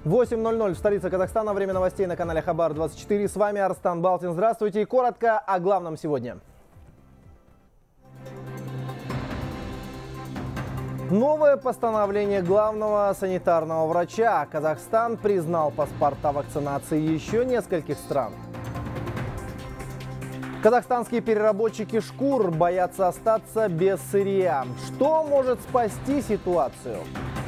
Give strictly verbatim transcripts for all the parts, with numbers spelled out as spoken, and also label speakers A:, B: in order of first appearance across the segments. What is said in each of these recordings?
A: восемь ноль ноль в столице Казахстана. Время новостей на канале Хабар двадцать четыре. С вами Арстан Балтин. Здравствуйте. И коротко о главном сегодня. Новое постановление главного санитарного врача. Казахстан признал паспорта вакцинации еще нескольких стран. Казахстанские переработчики шкур боятся остаться без сырья. Что может спасти ситуацию?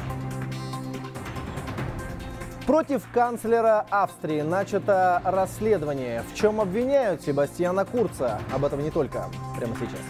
A: Против канцлера Австрии начато расследование. В чем обвиняют Себастьяна Курца? Об этом не только. Прямо сейчас.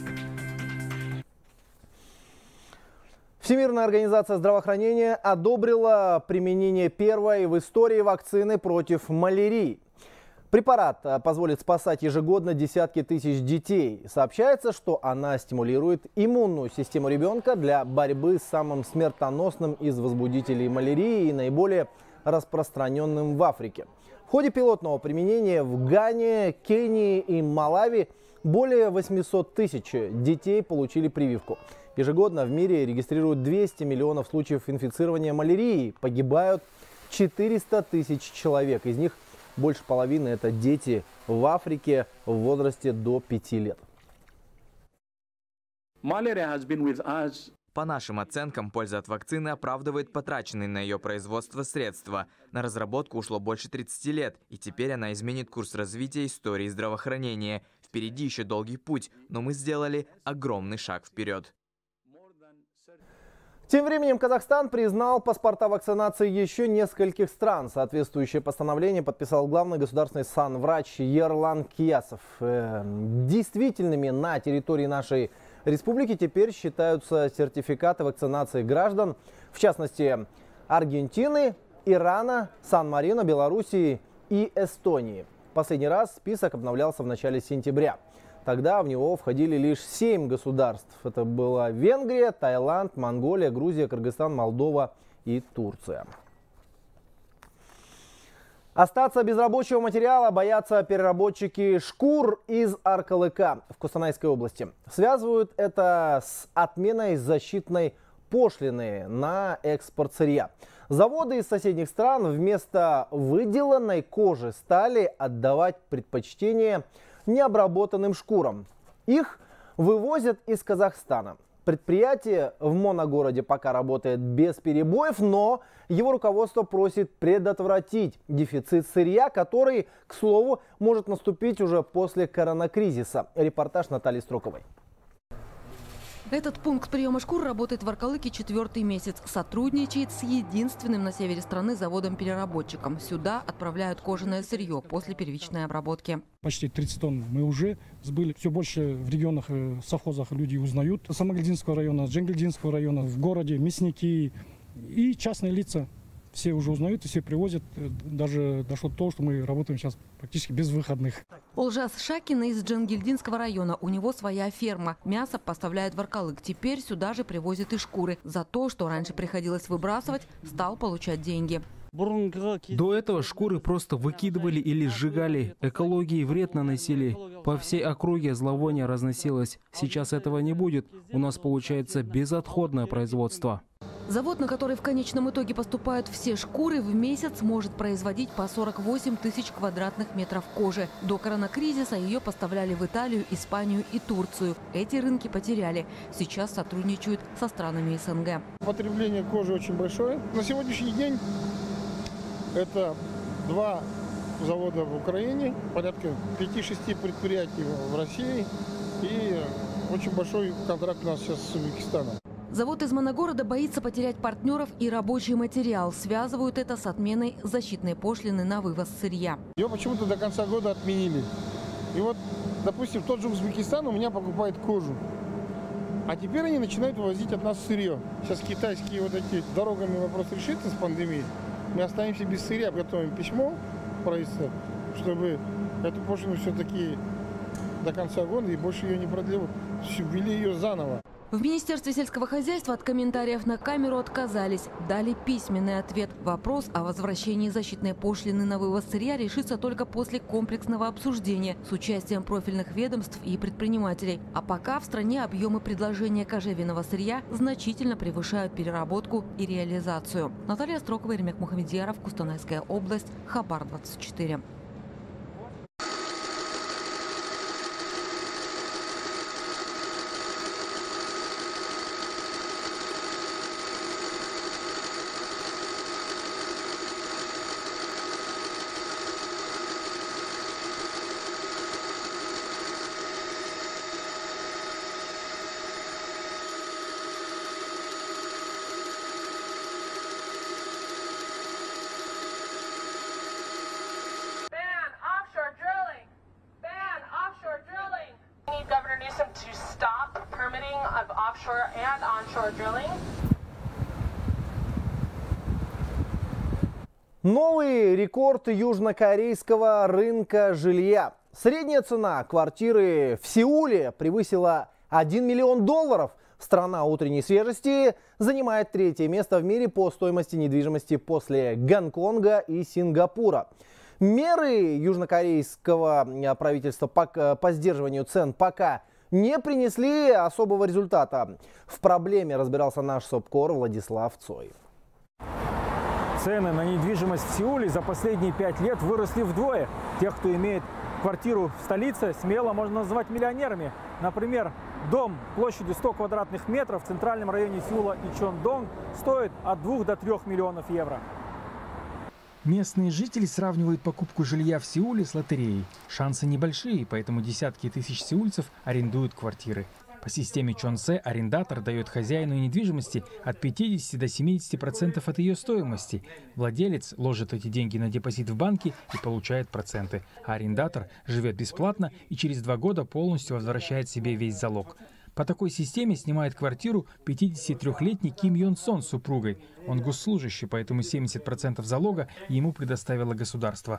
A: Всемирная организация здравоохранения одобрила применение первой в истории вакцины против малярии. Препарат позволит спасать ежегодно десятки тысяч детей. Сообщается, что она стимулирует иммунную систему ребенка для борьбы с самым смертоносным из возбудителей малярии и наиболее распространенным в Африке. В ходе пилотного применения в Гане, Кении и Малави более восьмисот тысяч детей получили прививку. Ежегодно в мире регистрируют двести миллионов случаев инфицирования малярией. Погибают четыреста тысяч человек. Из них больше половины – это дети в Африке в возрасте до пяти лет.
B: По нашим оценкам, польза от вакцины оправдывает потраченные на ее производство средства. На разработку ушло больше тридцати лет, и теперь она изменит курс развития истории здравоохранения. Впереди еще долгий путь, но мы сделали огромный шаг вперед.
A: Тем временем Казахстан признал паспорта вакцинации еще нескольких стран. Соответствующее постановление подписал главный государственный санврач Ерлан Киясов. Действительными на территории нашей республики теперь считаются сертификаты вакцинации граждан, в частности Аргентины, Ирана, Сан-Марино, Белоруссии и Эстонии. Последний раз список обновлялся в начале сентября. Тогда в него входили лишь семь государств. Это была Венгрия, Таиланд, Монголия, Грузия, Кыргызстан, Молдова и Турция. Остаться без рабочего материала боятся переработчики шкур из Аркалыка в Костанайской области. Связывают это с отменой защитной пошлины на экспорт сырья. Заводы из соседних стран вместо выделанной кожи стали отдавать предпочтение необработанным шкурам. Их вывозят из Казахстана. Предприятие в моногороде пока работает без перебоев, но его руководство просит предотвратить дефицит сырья, который, к слову, может наступить уже после коронакризиса. Репортаж Натальи Строковой.
C: Этот пункт приема шкур работает в Аркалыке четвертый месяц. Сотрудничает с единственным на севере страны заводом-переработчиком. Сюда отправляют кожаное сырье после первичной обработки.
D: Почти тридцать тонн мы уже сбыли. Все больше в регионах, совхозах люди узнают. Самогильдинского района, Джангильдинского района, в городе, мясники и частные лица. Все уже узнают и все привозят. Даже дошло до того, что мы работаем сейчас практически без выходных.
C: Олжас Шакин из Джангильдинского района. У него своя ферма. Мясо поставляет в Аркалык. Теперь сюда же привозят и шкуры. За то, что раньше приходилось выбрасывать, стал получать деньги.
E: До этого шкуры просто выкидывали или сжигали. Экологии вред наносили. По всей округе зловоние разносилось. Сейчас этого не будет. У нас получается безотходное производство.
C: Завод, на который в конечном итоге поступают все шкуры, в месяц может производить по сорок восемь тысяч квадратных метров кожи. До коронакризиса ее поставляли в Италию, Испанию и Турцию. Эти рынки потеряли. Сейчас сотрудничают со странами СНГ.
F: Потребление кожи очень большое. На сегодняшний день это два завода в Украине, порядка пяти-шести предприятий в России и очень большой контракт у нас сейчас с Узбекистаном.
C: Завод из Моногорода боится потерять партнеров и рабочий материал. Связывают это с отменой защитной пошлины на вывоз сырья.
F: Ее почему-то до конца года отменили. И вот, допустим, тот же Узбекистан у меня покупает кожу. А теперь они начинают вывозить от нас сырье. Сейчас китайские вот эти дорогами вопрос решится с пандемией. Мы останемся без сырья. Готовим письмо правительству, чтобы эту пошлину все-таки до конца года и больше ее не продлевали. Ввели ее заново.
C: В Министерстве сельского хозяйства от комментариев на камеру отказались. Дали письменный ответ. Вопрос о возвращении защитной пошлины на вывоз сырья решится только после комплексного обсуждения с участием профильных ведомств и предпринимателей. А пока в стране объемы предложения кожевенного сырья значительно превышают переработку и реализацию. Наталья Строкова, Ермек Мухамедьяров, Кустанайская область, Хабар двадцать четыре.
G: To stop permitting of offshore and onshore drilling.
A: Новый рекорд южнокорейского рынка жилья. Средняя цена квартиры в Сеуле превысила один миллион долларов. Страна утренней свежести занимает третье место в мире по стоимости недвижимости после Гонконга и Сингапура. Меры южнокорейского правительства по, по сдерживанию цен пока не принесли особого результата. В проблеме разбирался наш СОБКОР Владислав Цой.
H: Цены на недвижимость в Сеуле за последние пять лет выросли вдвое. Тех, кто имеет квартиру в столице, смело можно назвать миллионерами. Например, дом площадью сто квадратных метров в центральном районе Сеула Ичондонг стоит от двух до трёх миллионов евро.
I: Местные жители сравнивают покупку жилья в Сеуле с лотереей. Шансы небольшие, поэтому десятки тысяч сеульцев арендуют квартиры. По системе Чонсе арендатор дает хозяину недвижимости от пятидесяти до семидесяти процентов от ее стоимости. Владелец ложит эти деньги на депозит в банке и получает проценты. А арендатор живет бесплатно и через два года полностью возвращает себе весь залог. По такой системе снимает квартиру пятидесятитрёхлетний Ким Йон Сон с супругой. Он госслужащий, поэтому семьдесят процентов залога ему предоставило государство.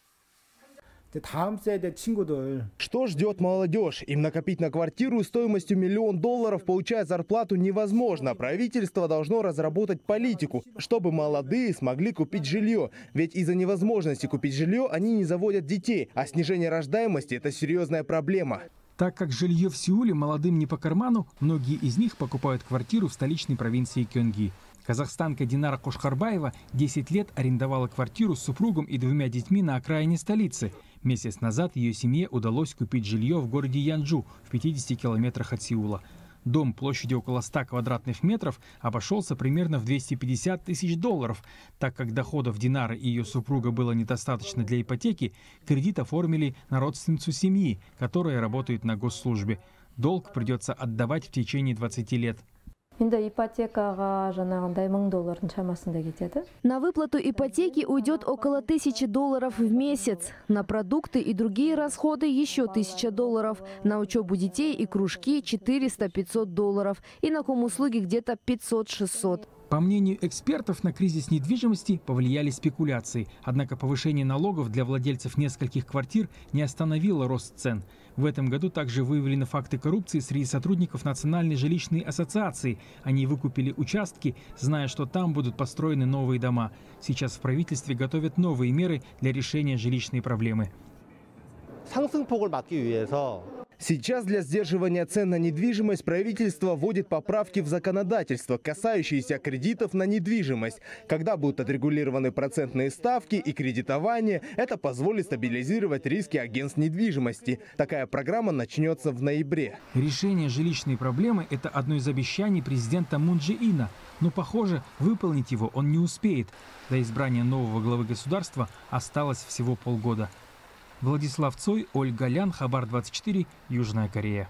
J: Что ждет молодежь? Им накопить на квартиру стоимостью миллион долларов, получая зарплату, невозможно. Правительство должно разработать политику, чтобы молодые смогли купить жилье. Ведь из-за невозможности купить жилье они не заводят детей, а снижение рождаемости – это серьезная проблема.
I: Так как жилье в Сеуле молодым не по карману, многие из них покупают квартиру в столичной провинции Кёнги. Казахстанка Динара Кошкарбаева десять лет арендовала квартиру с супругом и двумя детьми на окраине столицы. Месяц назад ее семье удалось купить жилье в городе Янджу в пятидесяти километрах от Сеула. Дом площадью около ста квадратных метров обошелся примерно в двести пятьдесят тысяч долларов. Так как доходов Динары и ее супруга было недостаточно для ипотеки, кредит оформили на родственницу семьи, которая работает на госслужбе. Долг придется отдавать в течение двадцати лет.
K: На выплату ипотеки уйдет около тысячи долларов в месяц. На продукты и другие расходы еще тысяча долларов. На учебу детей и кружки четыреста-пятьсот долларов. И на комуслуги где-то пятьсот-шестьсот.
I: По мнению экспертов, на кризис недвижимости повлияли спекуляции. Однако повышение налогов для владельцев нескольких квартир не остановило рост цен. В этом году также выявлены факты коррупции среди сотрудников Национальной жилищной ассоциации. Они выкупили участки, зная, что там будут построены новые дома. Сейчас в правительстве готовят новые меры для решения жилищной проблемы.
J: Сейчас для сдерживания цен на недвижимость правительство вводит поправки в законодательство, касающиеся кредитов на недвижимость. Когда будут отрегулированы процентные ставки и кредитование, это позволит стабилизировать риски агентств недвижимости. Такая программа начнется в ноябре.
I: Решение жилищной проблемы – это одно из обещаний президента Мун Чжэ Ина. Но, похоже, выполнить его он не успеет. До избрания нового главы государства осталось всего полгода. Владислав Цой, Ольга Лян, Хабар двадцать четыре, Южная Корея.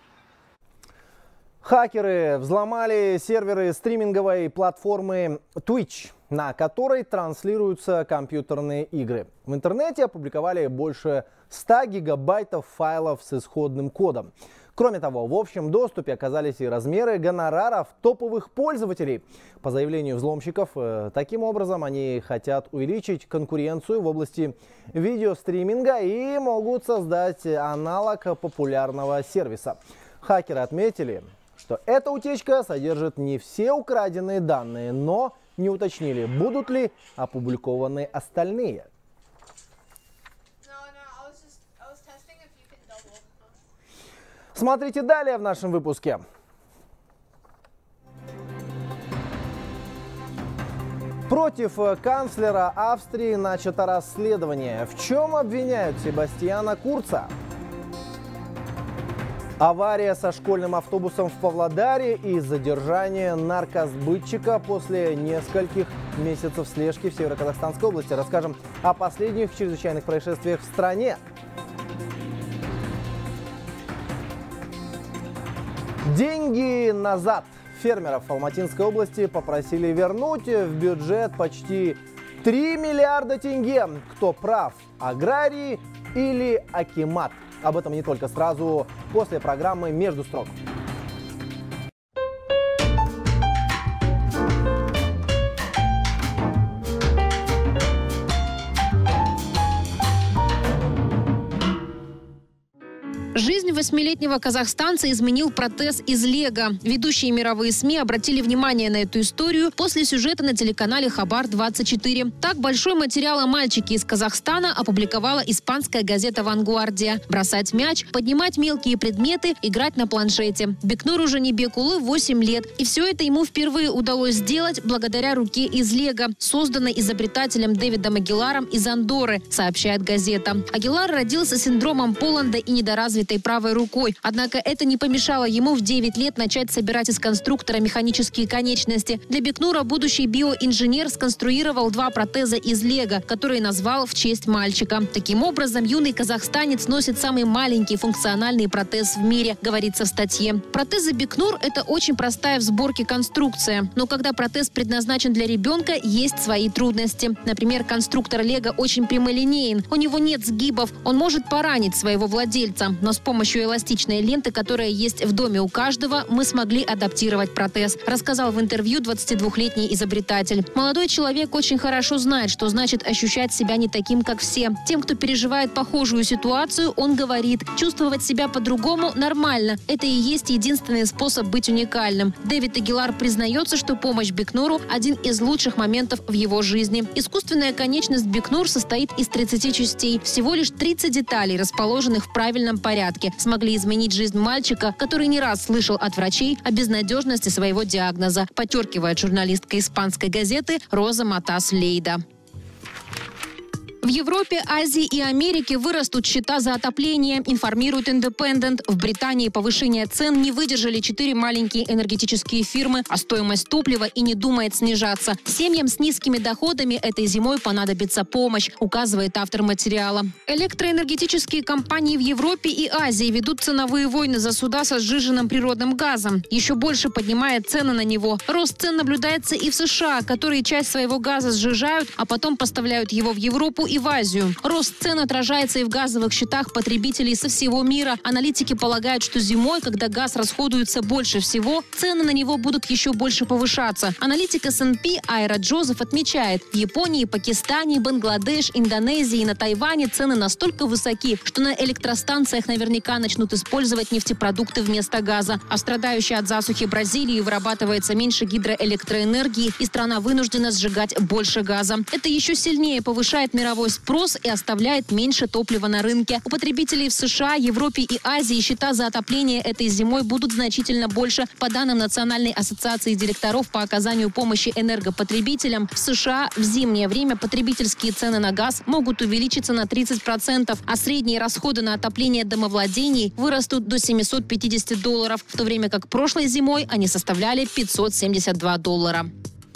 A: Хакеры взломали серверы стриминговой платформы Twitch, на которой транслируются компьютерные игры. В интернете опубликовали больше ста гигабайтов файлов с исходным кодом. Кроме того, в общем доступе оказались и размеры гонораров топовых пользователей. По заявлению взломщиков, таким образом они хотят увеличить конкуренцию в области видеостриминга и могут создать аналог популярного сервиса. Хакеры отметили, что эта утечка содержит не все украденные данные, но не уточнили, будут ли опубликованы остальные. Смотрите далее в нашем выпуске. Против канцлера Австрии начато расследование. В чем обвиняют Себастьяна Курца? Авария со школьным автобусом в Павлодаре и задержание наркосбытчика после нескольких месяцев слежки в Северо-Казахстанской области. Расскажем о последних чрезвычайных происшествиях в стране. Деньги назад. Фермеров Алматинской области попросили вернуть в бюджет почти три миллиарда тенге. Кто прав, аграрии или акимат? Об этом не только сразу после программы «Между строк».
L: Жизнь восьмилетнего казахстанца изменил протез из лего. Ведущие мировые СМИ обратили внимание на эту историю после сюжета на телеканале Хабар двадцать четыре. Так, большой материал о мальчике из Казахстана опубликовала испанская газета «Вангуардия». Бросать мяч, поднимать мелкие предметы, играть на планшете. Бекнуру Жанибекулы восемь лет. И все это ему впервые удалось сделать благодаря руке из лего, созданной изобретателем Дэвидом Агиларом из Андорры, сообщает газета. Агилар родился с синдромом Поланда и недоразвитой правой рукой. Однако это не помешало ему в девять лет начать собирать из конструктора механические конечности. Для Бекнура будущий биоинженер сконструировал два протеза из лего, которые назвал в честь мальчика. Таким образом, юный казахстанец носит самый маленький функциональный протез в мире, говорится в статье. Протезы Бекнур – это очень простая в сборке конструкция. Но когда протез предназначен для ребенка, есть свои трудности. Например, конструктор лего очень прямолинеен, у него нет сгибов, он может поранить своего владельца. Но с помощью эластичной ленты, которая есть в доме у каждого, мы смогли адаптировать протез, рассказал в интервью двадцатидвухлетний изобретатель. Молодой человек очень хорошо знает, что значит ощущать себя не таким, как все. Тем, кто переживает похожую ситуацию, он говорит, чувствовать себя по-другому нормально. Это и есть единственный способ быть уникальным. Дэвид Агилар признается, что помощь Бекнуру – один из лучших моментов в его жизни. Искусственная конечность Бекнур состоит из тридцати частей. Всего лишь тридцать деталей, расположенных в правильном порядке, смогли изменить жизнь мальчика, который не раз слышал от врачей о безнадежности своего диагноза, подчеркивает журналистка испанской газеты Роза Матас Лейда. В Европе, Азии и Америке вырастут счета за отопление, информирует Independent. В Британии повышение цен не выдержали четыре маленькие энергетические фирмы, а стоимость топлива и не думает снижаться. Семьям с низкими доходами этой зимой понадобится помощь, указывает автор материала. Электроэнергетические компании в Европе и Азии ведут ценовые войны за суда со сжиженным природным газом. Еще больше поднимает цены на него. Рост цен наблюдается и в США, которые часть своего газа сжижают, а потом поставляют его в Европу и в Азию. Рост цен отражается и в газовых счетах потребителей со всего мира. Аналитики полагают, что зимой, когда газ расходуется больше всего, цены на него будут еще больше повышаться. Аналитик эс энд пи Айра Джозеф отмечает, в Японии, Пакистане, Бангладеш, Индонезии и на Тайване цены настолько высоки, что на электростанциях наверняка начнут использовать нефтепродукты вместо газа. А страдающая от засухи Бразилии вырабатывается меньше гидроэлектроэнергии, и страна вынуждена сжигать больше газа. Это еще сильнее повышает мировой спрос и оставляет меньше топлива на рынке. У потребителей в США, Европе и Азии счета за отопление этой зимой будут значительно больше. По данным Национальной ассоциации директоров по оказанию помощи энергопотребителям, в США в зимнее время потребительские цены на газ могут увеличиться на тридцать процентов, а средние расходы на отопление домовладений вырастут до семисот пятидесяти долларов, в то время как прошлой зимой они составляли пятьсот семьдесят два доллара.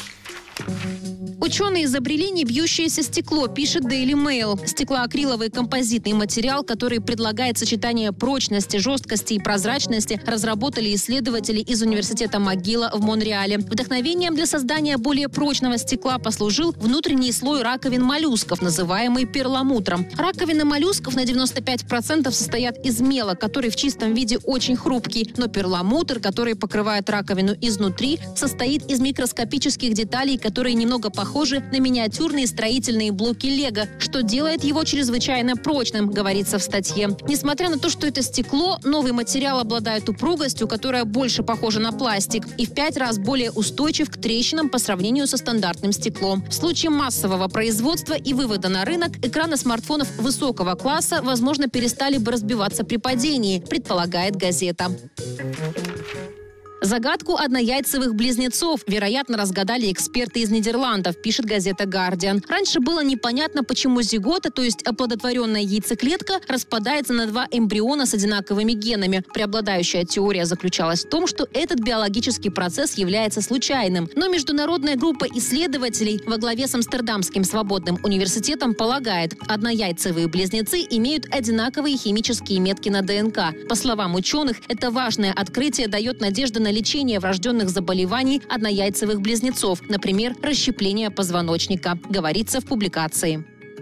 L: Ученые изобрели небьющееся стекло, пишет Daily Mail. Стеклоакриловый композитный материал, который предлагает сочетание прочности, жесткости и прозрачности, разработали исследователи из университета МcGill в Монреале. Вдохновением для создания более прочного стекла послужил внутренний слой раковин моллюсков, называемый перламутром. Раковины моллюсков на девяносто пять процентов состоят из мела, который в чистом виде очень хрупкий, но перламутр, который покрывает раковину изнутри, состоит из микроскопических деталей, которые немного похожи похожи на миниатюрные строительные блоки Лего, что делает его чрезвычайно прочным, говорится в статье. Несмотря на то, что это стекло, новый материал обладает упругостью, которая больше похожа на пластик, и в пять раз более устойчив к трещинам по сравнению со стандартным стеклом. В случае массового производства и вывода на рынок экраны смартфонов высокого класса, возможно, перестали бы разбиваться при падении, предполагает газета. Загадку однояйцевых близнецов, вероятно, разгадали эксперты из Нидерландов, пишет газета «Гардиан». Раньше было непонятно, почему зигота, то есть оплодотворенная яйцеклетка, распадается на два эмбриона с одинаковыми генами. Преобладающая теория заключалась в том, что этот биологический процесс является случайным. Но международная группа исследователей во главе с Амстердамским свободным университетом полагает, однояйцевые близнецы имеют одинаковые химические метки на ДНК. По словам ученых, это важное открытие дает надежду на лечение врожденных заболеваний однояйцевых близнецов, например, расщепление позвоночника, говорится в публикации.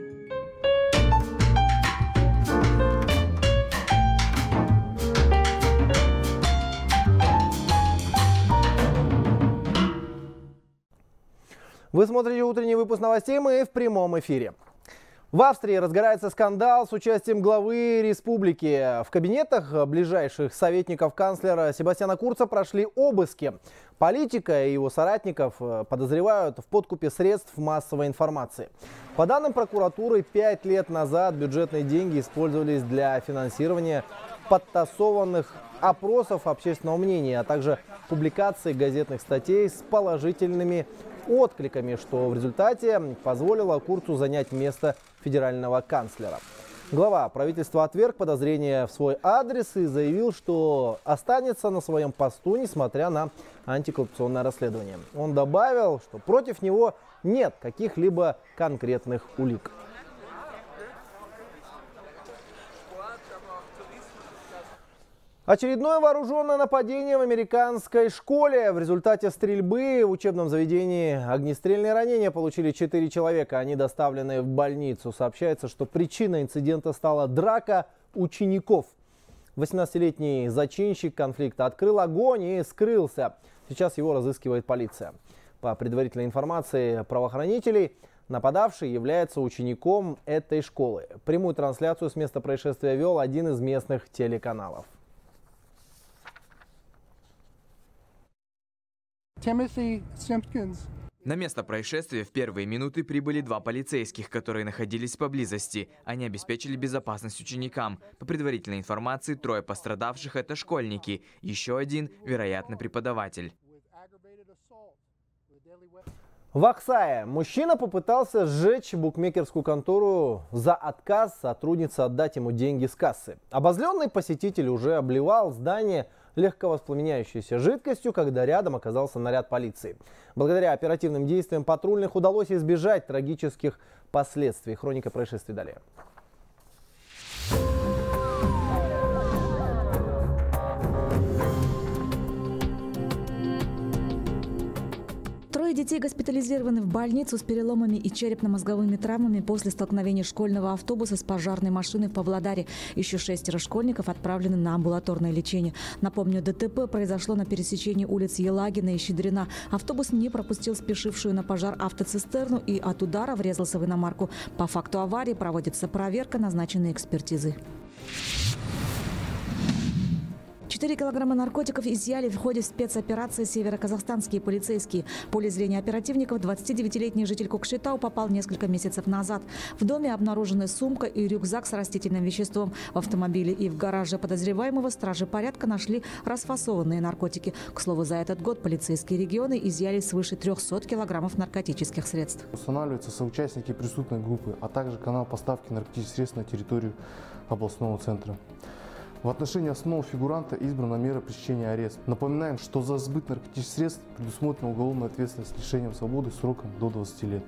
A: Вы смотрите утренний выпуск новостей, мы в прямом эфире. В Австрии разгорается скандал с участием главы республики. В кабинетах ближайших советников канцлера Себастьяна Курца прошли обыски. Политика и его соратников подозревают в подкупе средств массовой информации. По данным прокуратуры, пять лет назад бюджетные деньги использовались для финансирования подтасованных опросов общественного мнения, а также публикации газетных статей с положительными откликами, что в результате позволило Курцу занять место федерального канцлера. Глава правительства отверг подозрения в свой адрес и заявил, что останется на своем посту, несмотря на антикоррупционное расследование. Он добавил, что против него нет каких-либо конкретных улик. Очередное вооруженное нападение в американской школе. В результате стрельбы в учебном заведении огнестрельные ранения получили четыре человека. Они доставлены в больницу. Сообщается, что причиной инцидента стала драка учеников. восемнадцатилетний зачинщик конфликта открыл огонь и скрылся. Сейчас его разыскивает полиция. По предварительной информации правоохранителей, нападавший является учеником этой школы. Прямую трансляцию с места происшествия вел один из местных телеканалов.
M: Timothy Simpkins.
B: На место происшествия в первые минуты прибыли два полицейских, которые находились поблизости. Они обеспечили безопасность ученикам. По предварительной информации, трое пострадавших – это школьники. Еще один – вероятно, преподаватель.
A: В Аксае мужчина попытался сжечь букмекерскую контору за отказ сотрудницы отдать ему деньги с кассы. Обозленный посетитель уже обливал здание легковоспламеняющейся жидкостью, когда рядом оказался наряд полиции. Благодаря оперативным действиям патрульных удалось избежать трагических последствий. Хроника происшествий далее.
N: Трое детей госпитализированы в больницу с переломами и черепно-мозговыми травмами после столкновения школьного автобуса с пожарной машиной в Павлодаре. Еще шестеро школьников отправлены на амбулаторное лечение. Напомню, ДТП произошло на пересечении улиц Елагина и Щедрина. Автобус не пропустил спешившую на пожар автоцистерну и от удара врезался в иномарку. По факту аварии проводится проверка, назначенной экспертизы. четыре килограмма наркотиков изъяли в ходе спецоперации североказахстанские полицейские. В поле зрения оперативников двадцатидевятилетний житель Кокшетау попал несколько месяцев назад. В доме обнаружены сумка и рюкзак с растительным веществом. В автомобиле и в гараже подозреваемого стражи порядка нашли расфасованные наркотики. К слову, за этот год полицейские регионы изъяли свыше трёхсот килограммов наркотических средств.
O: Устанавливаются соучастники преступной группы, а также канал поставки наркотических средств на территорию областного центра. В отношении основного фигуранта избрана мера пресечения ареста. Напоминаем, что за сбыт наркотических средств предусмотрена уголовная ответственность с лишением свободы сроком до двадцати лет.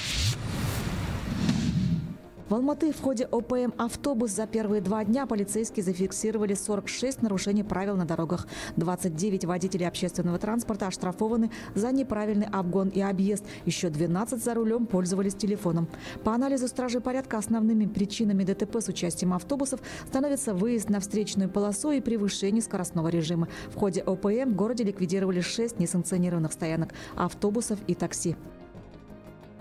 N: В Алматы в ходе О П М «Автобус» за первые два дня полицейские зафиксировали сорок шесть нарушений правил на дорогах. двадцать девять водителей общественного транспорта оштрафованы за неправильный обгон и объезд. Еще двенадцать за рулем пользовались телефоном. По анализу стражей порядка основными причинами Д Т П с участием автобусов становятся выезд на встречную полосу и превышение скоростного режима. В ходе О П М в городе ликвидировали шесть несанкционированных стоянок автобусов и такси.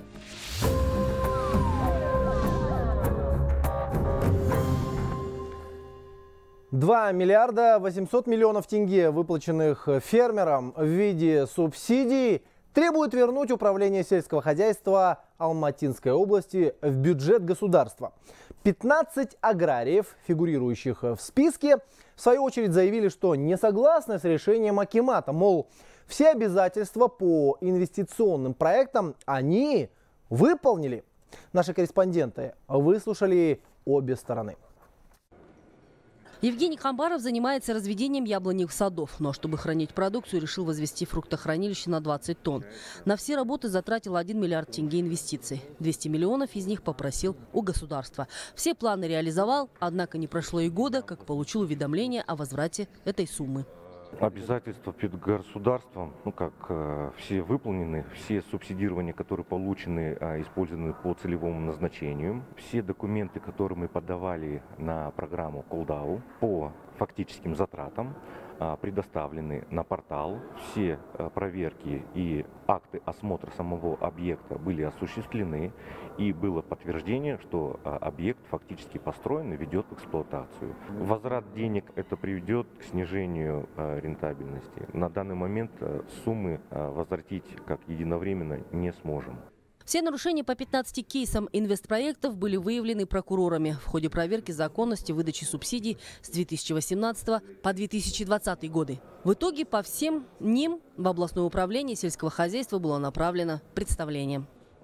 A: два миллиарда восемьсот миллионов тенге, выплаченных фермерам в виде субсидий, требует вернуть управление сельского хозяйства Алматинской области в бюджет государства. пятнадцать аграриев, фигурирующих в списке, в свою очередь заявили, что не согласны с решением акимата. Мол, все обязательства по инвестиционным проектам они выполнили. Наши корреспонденты выслушали обе стороны.
P: Евгений Хамбаров занимается разведением яблоневых садов, но чтобы хранить продукцию, решил возвести фруктохранилище на двадцать тонн. На все работы затратил один миллиард тенге инвестиций. двести миллионов из них попросил у государства. Все планы реализовал, однако не прошло и года, как получил уведомление о возврате этой суммы.
Q: Обязательства перед государством, ну как э, все выполнены, все субсидирования, которые получены, э, использованы по целевому назначению. Все документы, которые мы подавали на программу Колдау по фактическим затратам, э, предоставлены на портал. Все э, проверки и акты осмотра самого объекта были осуществлены. И было подтверждение, что э, объект фактически построен и ведет в эксплуатацию. Возврат денег это приведет к снижению э, рентабельности. На данный момент э, суммы э, возвратить как единовременно не сможем.
P: Все нарушения по пятнадцати кейсам инвестпроектов были выявлены прокурорами в ходе проверки законности выдачи субсидий с две тысячи восемнадцатого по две тысячи двадцатый годы. В итоге по всем ним в областное управление сельского хозяйства было направлено представление.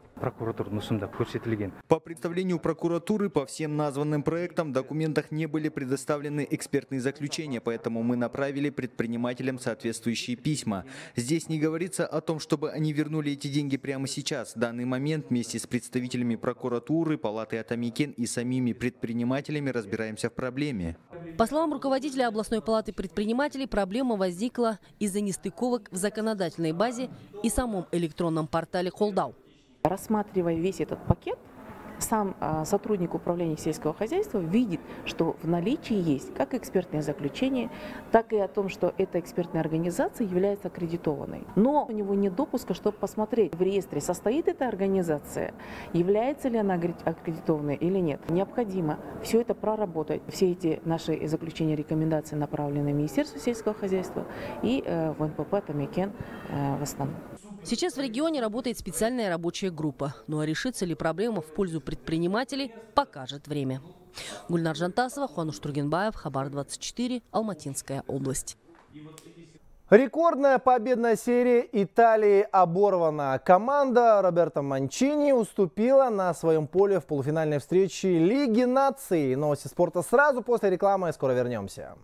R: По представлению прокуратуры, по всем названным проектам в документах не были предоставлены экспертные заключения, поэтому мы направили предпринимателям соответствующие письма. Здесь не говорится о том, чтобы они вернули эти деньги прямо сейчас. В данный момент вместе с представителями прокуратуры, палаты Атамикен и самими предпринимателями разбираемся в проблеме.
P: По словам руководителя областной палаты предпринимателей, проблема возникла из-за нестыковок в законодательной базе и самом электронном портале Колдау.
S: Рассматривая весь этот пакет, сам а, сотрудник управления сельского хозяйства видит, что в наличии есть как экспертное заключение, так и о том, что эта экспертная организация является аккредитованной. Но у него нет допуска, чтобы посмотреть в реестре, состоит эта организация, является ли она аккредитованной или нет. Необходимо все это проработать. Все эти наши заключения, рекомендации направлены в Министерство сельского хозяйства и э, в эн пэ пэ Атамикен э, в основном.
P: Сейчас в регионе работает специальная рабочая группа. Ну а решится ли проблема в пользу предпринимателей, покажет время. Гульнар Жантасова, Хуануш Тургенбаев, Хабар двадцать четыре, Алматинская область.
A: Рекордная победная серия Италии оборвана. Команда Роберто Манчини уступила на своем поле в полуфинальной встрече Лиги наций. Новости спорта сразу после рекламы. Скоро вернемся.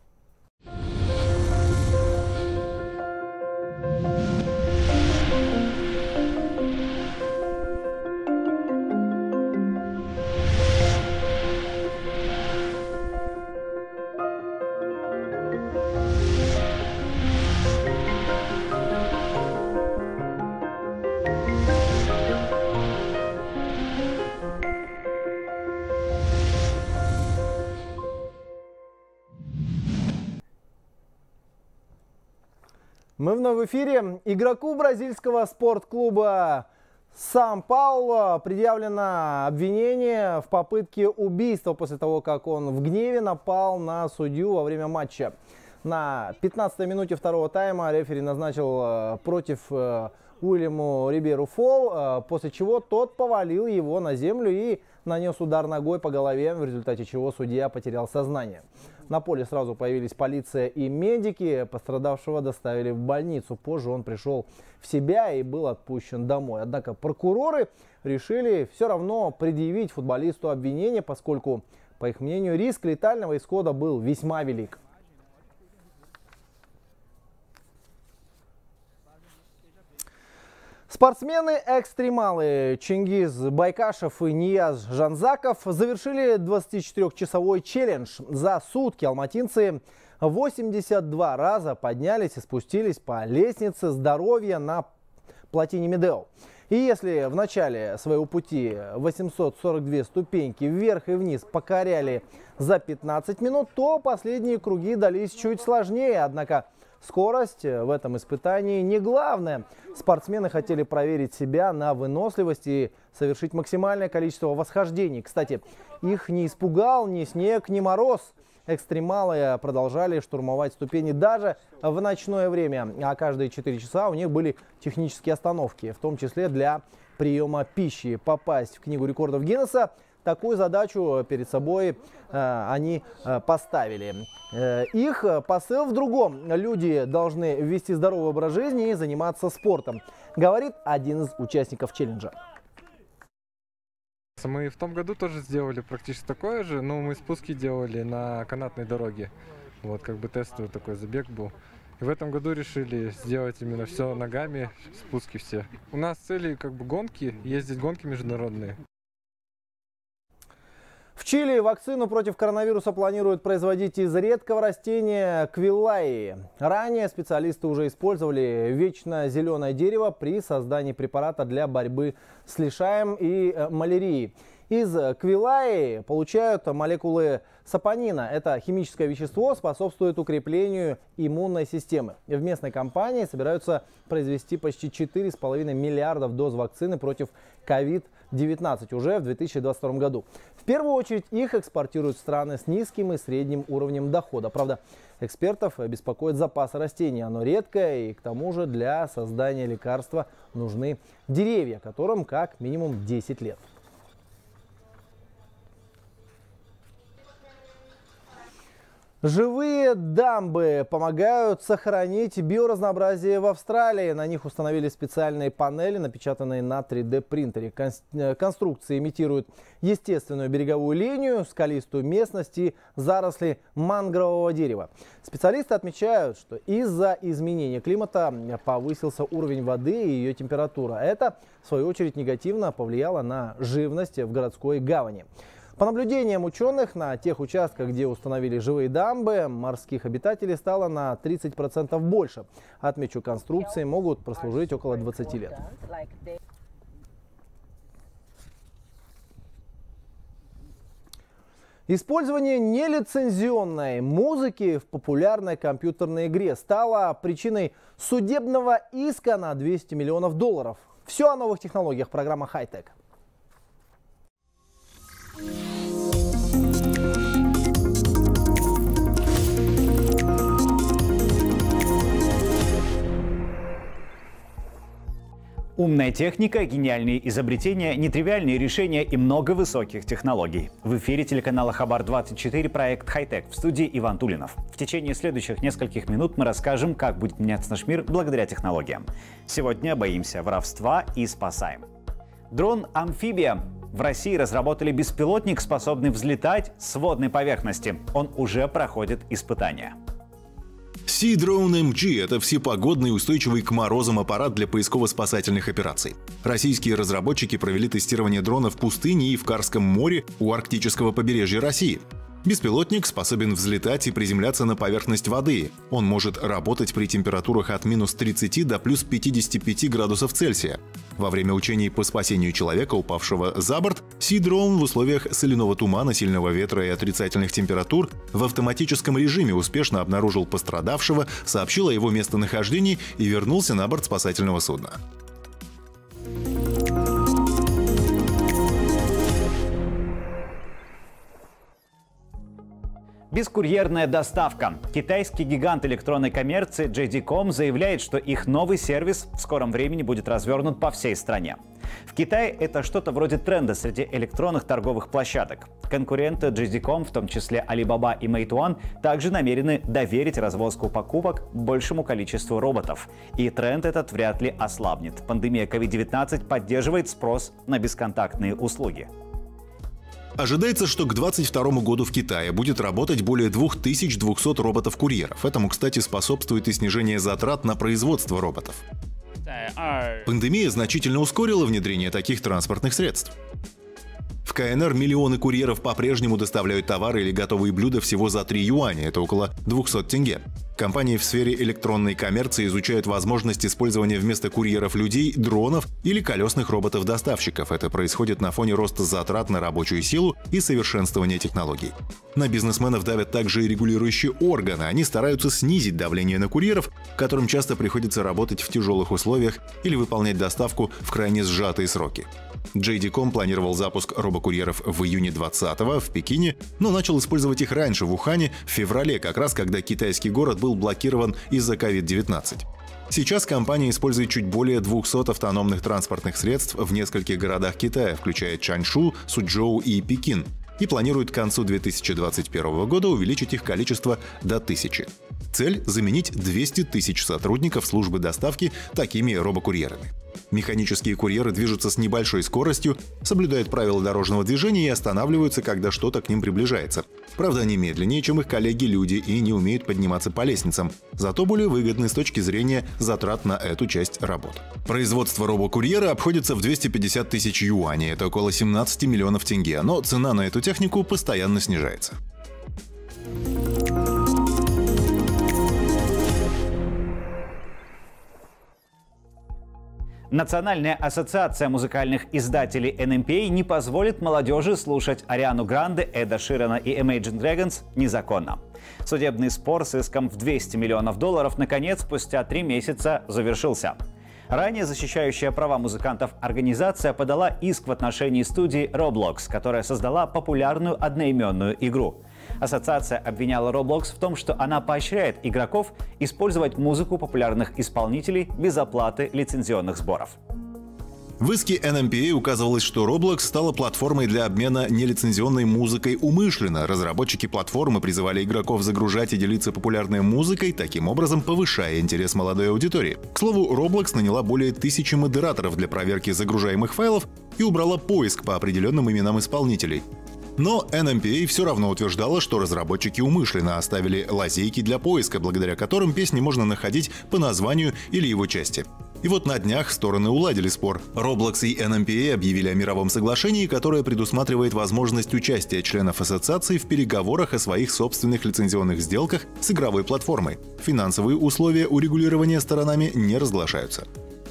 A: Мы вновь в эфире. Игроку бразильского спортклуба Сан-Пауло предъявлено обвинение в попытке убийства после того, как он в гневе напал на судью во время матча. На пятнадцатой минуте второго тайма рефери назначил против Уильяму Рибейру фол, после чего тот повалил его на землю и нанес удар ногой по голове, в результате чего судья потерял сознание. На поле сразу появились полиция и медики. Пострадавшего доставили в больницу. Позже он пришел в себя и был отпущен домой. Однако прокуроры решили все равно предъявить футболисту обвинение, поскольку, по их мнению, риск летального исхода был весьма велик. Спортсмены-экстремалы Чингиз Байкашев и Нияз Жанзаков завершили двадцатичетырёхчасовой челлендж. За сутки алматинцы восемьдесят два раза поднялись и спустились по лестнице здоровья на плотине Медео. И если в начале своего пути восемьсот сорок две ступеньки вверх и вниз покоряли за пятнадцать минут, то последние круги дались чуть сложнее. Однако скорость в этом испытании не главное. Спортсмены хотели проверить себя на выносливость и совершить максимальное количество восхождений. Кстати, их не испугал ни снег, ни мороз. экстремалы продолжали штурмовать ступени даже в ночное время. А каждые четыре часа у них были технические остановки, в том числе для приема пищи. Попасть в Книгу рекордов Гиннесса — такую задачу перед собой э, они э, поставили. Э, их посыл в другом. Люди должны вести здоровый образ жизни и заниматься спортом, говорит один из участников челленджа.
T: Мы в том году тоже сделали практически такое же, но мы спуски делали на канатной дороге. Вот как бы тестовый такой забег был. И в этом году решили сделать именно все ногами, спуски все. У нас цели как бы гонки, ездить гонки международные.
A: В Чили вакцину против коронавируса планируют производить из редкого растения квиллаи. Ранее специалисты уже использовали вечно зеленое дерево при создании препарата для борьбы с лишаем и малярией. Из квиллаи получают молекулы сапонина. Это химическое вещество способствует укреплению иммунной системы. В местной компании собираются произвести почти четыре с половиной миллиардов доз вакцины против ковид девятнадцать уже в две тысячи двадцать втором году. В первую очередь их экспортируют в страны с низким и средним уровнем дохода. Правда, экспертов беспокоит запас растений. Оно редкое, и к тому же для создания лекарства нужны деревья, которым как минимум десять лет. Живые дамбы помогают сохранить биоразнообразие в Австралии. На них установили специальные панели, напечатанные на три дэ принтере. Конструкции имитируют естественную береговую линию, скалистую местность и заросли мангрового дерева. Специалисты отмечают, что из-за изменения климата повысился уровень воды и ее температура. Это, в свою очередь, негативно повлияло на живность в городской гавани. По наблюдениям ученых, на тех участках, где установили живые дамбы, морских обитателей стало на тридцать процентов больше. Отмечу, конструкции могут прослужить около двадцати лет. Использование нелицензионной музыки в популярной компьютерной игре стало причиной судебного иска на двести миллионов долларов. Все о новых технологиях. Программа «Хай-Тек».
U: Умная техника, гениальные изобретения, нетривиальные решения и много высоких технологий. В эфире телеканала Хабар двадцать четыре проект «Хай-Тек», в студии Иван Тулинов. В течение следующих нескольких минут мы расскажем, как будет меняться наш мир благодаря технологиям. Сегодня боимся воровства и спасаем. Дрон-амфибия. В России разработали беспилотник, способный взлетать с водной поверхности. Он уже проходит испытания.
V: Sea-Drone эм джи – это всепогодный и устойчивый к морозам аппарат для поисково-спасательных операций. Российские разработчики провели тестирование дрона в пустыне и в Карском море у арктического побережья России. Беспилотник способен взлетать и приземляться на поверхность воды. Он может работать при температурах от минус тридцати до плюс пятидесяти пяти градусов Цельсия. Во время учений по спасению человека, упавшего за борт, Sea-Drone в условиях соляного тумана, сильного ветра и отрицательных температур в автоматическом режиме успешно обнаружил пострадавшего, сообщил о его местонахождении и вернулся на борт спасательного судна.
U: Бескурьерная доставка. Китайский гигант электронной коммерции джей ди ком заявляет, что их новый сервис в скором времени будет развернут по всей стране. В Китае это что-то вроде тренда среди электронных торговых площадок. Конкуренты джей ди ком, в том числе Alibaba и Meituan, также намерены доверить развозку покупок большему количеству роботов. И тренд этот вряд ли ослабнет. Пандемия ковид девятнадцать поддерживает спрос на бесконтактные услуги.
V: Ожидается, что к двадцать второму году в Китае будет работать более двух тысяч двухсот роботов-курьеров. Этому, кстати, способствует и снижение затрат на производство роботов. Пандемия значительно ускорила внедрение таких транспортных средств. В ка эн эр миллионы курьеров по-прежнему доставляют товары или готовые блюда всего за три юаня, это около двухсот тенге. Компании в сфере электронной коммерции изучают возможность использования вместо курьеров людей дронов или колесных роботов-доставщиков. Это происходит на фоне роста затрат на рабочую силу и совершенствования технологий. На бизнесменов давят также и регулирующие органы. Они стараются снизить давление на курьеров, которым часто приходится работать в тяжелых условиях или выполнять доставку в крайне сжатые сроки. джей ди ком планировал запуск робокурьеров в июне двадцатого в Пекине, но начал использовать их раньше в Ухане в феврале, как раз когда китайский город был блокирован из-за ковид девятнадцать. Сейчас компания использует чуть более двухсот автономных транспортных средств в нескольких городах Китая, включая Чаншу, Сучжоу и Пекин, и планирует к концу две тысячи двадцать первого года увеличить их количество до тысячи. Цель – заменить двести тысяч сотрудников службы доставки такими робокурьерами. Механические курьеры движутся с небольшой скоростью, соблюдают правила дорожного движения и останавливаются, когда что-то к ним приближается. Правда, они медленнее, чем их коллеги-люди, и не умеют подниматься по лестницам, зато более выгодны с точки зрения затрат на эту часть работ. Производство робокурьера обходится в двести пятьдесят тысяч юаней, это около семнадцати миллионов тенге, но цена на эту технику постоянно снижается.
U: Национальная ассоциация музыкальных издателей эн эм пи эй не позволит молодежи слушать Ариану Гранде, Эда Ширана и Imagine Dragons незаконно. Судебный спор с иском в двести миллионов долларов наконец спустя три месяца завершился. Ранее защищающая права музыкантов организация подала иск в отношении студии Roblox, которая создала популярную одноименную игру. Ассоциация обвиняла Roblox в том, что она поощряет игроков использовать музыку популярных исполнителей без оплаты лицензионных сборов.
V: В иске эн эм пи эй указывалось, что Roblox стала платформой для обмена нелицензионной музыкой умышленно. Разработчики платформы призывали игроков загружать и делиться популярной музыкой, таким образом повышая интерес молодой аудитории. К слову, Roblox наняла более тысячи модераторов для проверки загружаемых файлов и убрала поиск по определенным именам исполнителей. Но эн эм пи эй все равно утверждала, что разработчики умышленно оставили лазейки для поиска, благодаря которым песни можно находить по названию или его части. И вот на днях стороны уладили спор. Roblox и эн эм пи эй объявили о мировом соглашении, которое предусматривает возможность участия членов ассоциации в переговорах о своих собственных лицензионных сделках с игровой платформой. Финансовые условия урегулирования сторонами не разглашаются.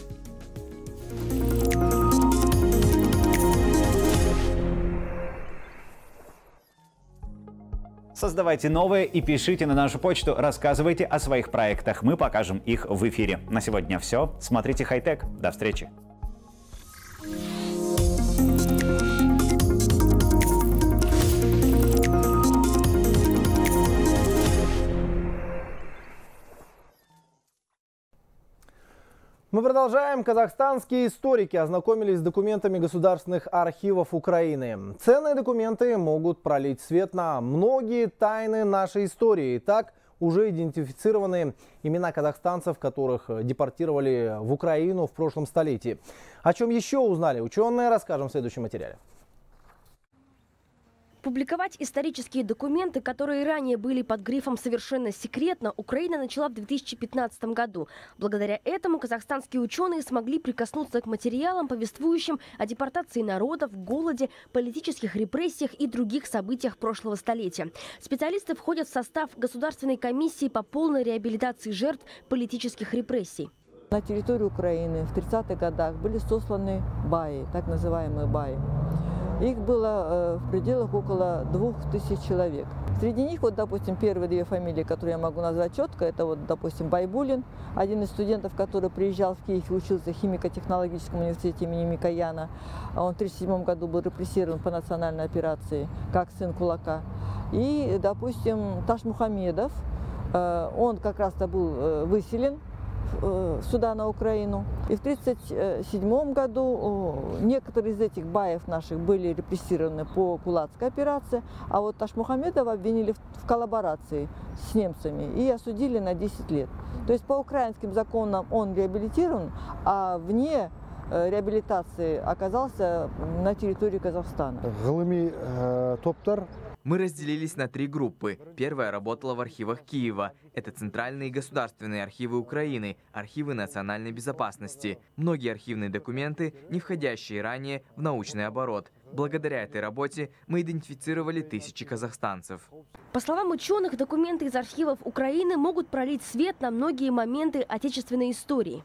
U: Создавайте новые и пишите на нашу почту, рассказывайте о своих проектах. Мы покажем их в эфире. На сегодня все. Смотрите Хай-Тек. До встречи.
A: Мы продолжаем. Казахстанские историки ознакомились с документами государственных архивов Украины. Ценные документы могут пролить свет на многие тайны нашей истории. Так уже идентифицированы имена казахстанцев, которых депортировали в Украину в прошлом столетии. О чем еще узнали ученые, расскажем в следующем материале.
D: Публиковать исторические документы, которые ранее были под грифом «совершенно секретно», Украина начала в две тысячи пятнадцатом году. Благодаря этому казахстанские ученые смогли прикоснуться к материалам, повествующим о депортации народов, голоде, политических репрессиях и других событиях прошлого столетия. Специалисты входят в состав Государственной комиссии по полной реабилитации жертв политических репрессий.
E: На территории Украины в тридцатых годах были сосланы баи, так называемые баи. Их было э, в пределах около двух тысяч человек. Среди них, вот, допустим, первые две фамилии, которые я могу назвать четко, это, вот, допустим, Байбулин, один из студентов, который приезжал в Киев и учился в химико-технологическом университете имени Микояна. Он в тысяча девятьсот тридцать седьмом году был репрессирован по национальной операции, как сын кулака. И, допустим, Таш Мухамедов, э, он как раз-то был э, выселен сюда, на Украину. И в тысяча девятьсот тридцать седьмом году некоторые из этих баев наших были репрессированы по кулацкой операции, а вот Ташмухамедова обвинили в коллаборации с немцами и осудили на десять лет. То есть по украинским законам он реабилитирован, а вне реабилитации оказался на территории Казахстана.
B: Мы разделились на три группы. Первая работала в архивах Киева. Это центральные и государственные архивы Украины, архивы национальной безопасности. Многие архивные документы, не входящие ранее в научный оборот. Благодаря этой работе мы идентифицировали тысячи казахстанцев.
D: По словам ученых, документы из архивов Украины могут пролить свет на многие моменты отечественной истории.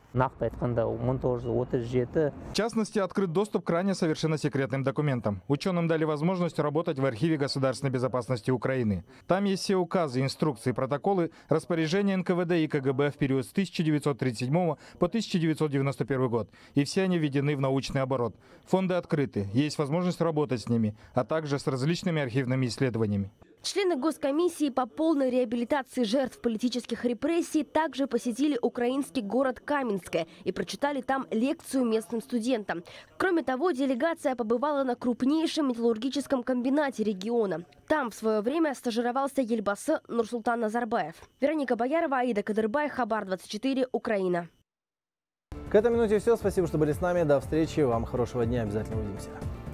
H: В частности, открыт доступ к ранее совершенно секретным документам. Ученым дали возможность работать в архиве государственной безопасности Украины. Там есть все указы, инструкции, протоколы, распоряжения эн ка вэ дэ и ка гэ бэ в период с тысяча девятьсот тридцать седьмого по тысяча девятьсот девяносто первый год. И все они введены в научный оборот. Фонды открыты, есть возможность работать с ними, а также с различными архивными исследованиями.
D: Члены Госкомиссии по полной реабилитации жертв политических репрессий также посетили украинский город Каменское и прочитали там лекцию местным студентам. Кроме того, делегация побывала на крупнейшем металлургическом комбинате региона. Там в свое время стажировался Ельбасы Нурсултан Назарбаев. Вероника Боярова, Аида Кадырбай, Хабар двадцать четыре, Украина.
A: К этой минуте все. Спасибо, что были с нами. До встречи. Вам хорошего дня. Обязательно увидимся.